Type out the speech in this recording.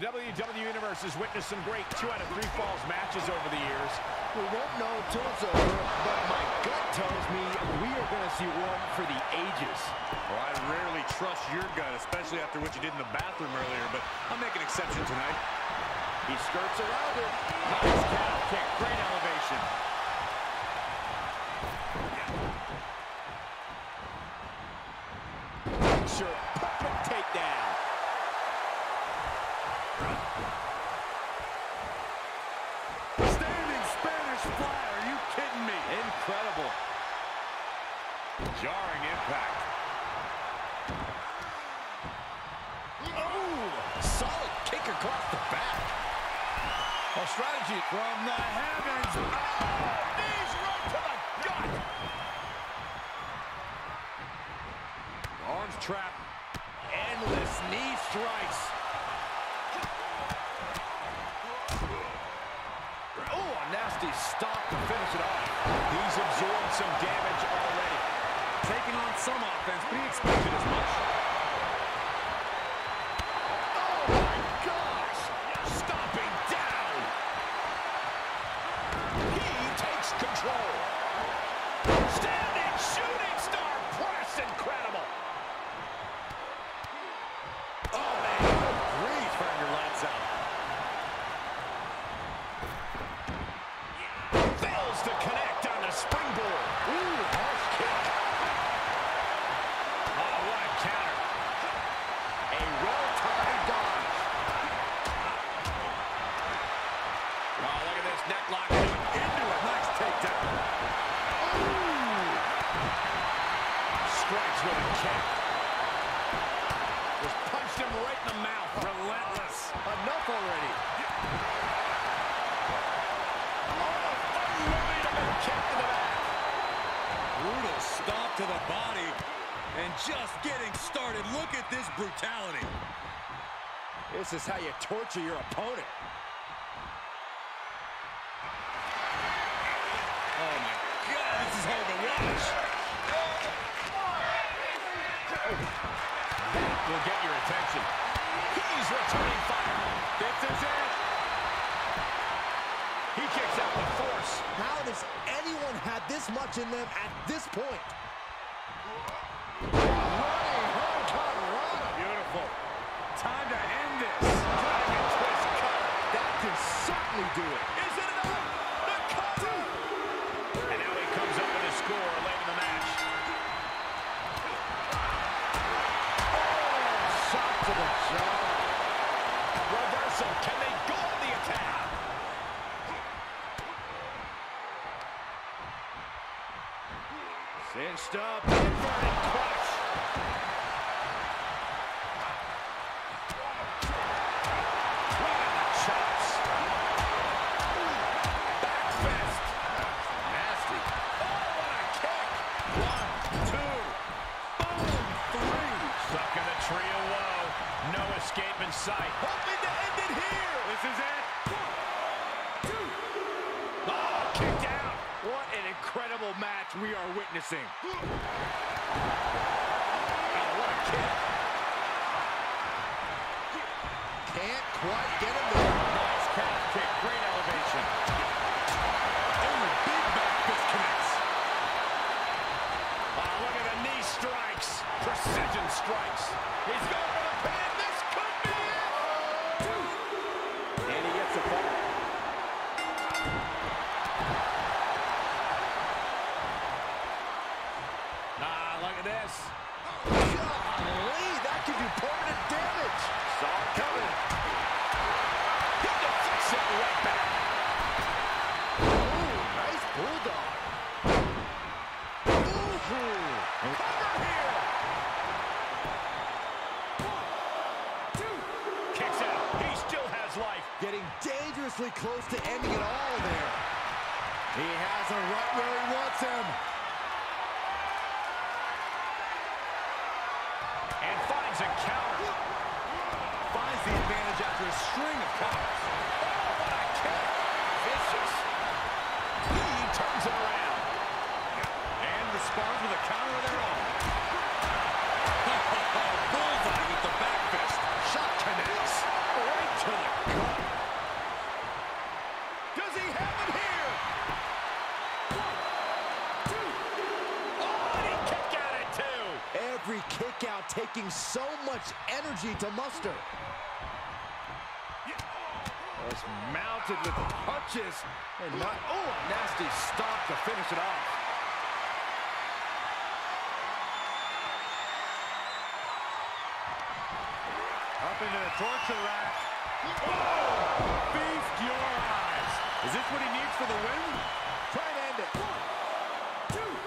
The WWE Universe has witnessed some great 2 out of 3 falls matches over the years. We won't know until it's over, but my gut tells me we are going to see one for the ages. Well, I rarely trust your gut, especially after what you did in the bathroom earlier, but I'll make an exception tonight. He skirts around it. Nice calf kick, great elevation. Sure, perfect takedown. Standing Spanish fly, are you kidding me? Incredible. Jarring impact. Oh, solid kick across the back. A strategy From the heavens. Oh, knees right to the gut. Arms trapped. Endless knee strikes. Oh, a nasty stop to finish it off. He's absorbed some damage already. Taking on some offense, but he expected as much. Oh, my gosh. Stomping down. He takes control. Standing shooting star press, incredible. Oh, man, good grief. Turn your lights out. Fails to connect on the springboard. Ooh, harsh kick. Oh, what a counter. A well-timed dodge. Oh, look at this neck lock. Into a nice takedown. Ooh. Strikes with a kick. Just punched him right in the mouth. Relentless. Enough already. Unbelievable kick to the back. Brutal stomp to the body. And just getting started. Look at this brutality. This is how you torture your opponent. Oh, my God. This is hard to watch. That will get your attention. He's returning fire. This is it. He kicks out with force. How does anyone have this much in them at this point? Beautiful. Time to end this. Dragon twist cutter. That can certainly do it. Is it enough? The cover. And now he comes up with a score late in the match. Shot to the jaw. Reversal. Can they go on the attack? Cinched up. Inverted crush. Look at the chops. Back fist. Nasty. Oh, what a kick. 1, 2. Boom. 3. Stuck in the tree of woe. No escape in sight. Hoping to end it here. This is it. 1, 2. Oh, kick down. What an incredible match we are witnessing. Oh, what a kick. Can't quite get him there. Nice calf kick. Great elevation. Oh, big back fist connects. Oh, look at the knee strikes. Precision strikes. He's going for the pin. This could be it. And he gets a fall. Look at this. Golly, that could do permanent damage. Saw it coming. He deflects it right back. Ooh, nice bulldog. Ooh. Cover here. 1, 2. Kicks out. He still has life. Getting dangerously close to ending it all there. He has him right where he wants him. And finds a counter. Finds the advantage after a string of counters. Oh, what a kick. Vicious. He turns it around. And responds with a counter of their own. taking so much energy to muster. Just mounted with punches and not, oh, a nasty stop to finish it off. Up into the torture rack. Oh! Feast your eyes. Is this what he needs for the win? Try and end it. 1, 2.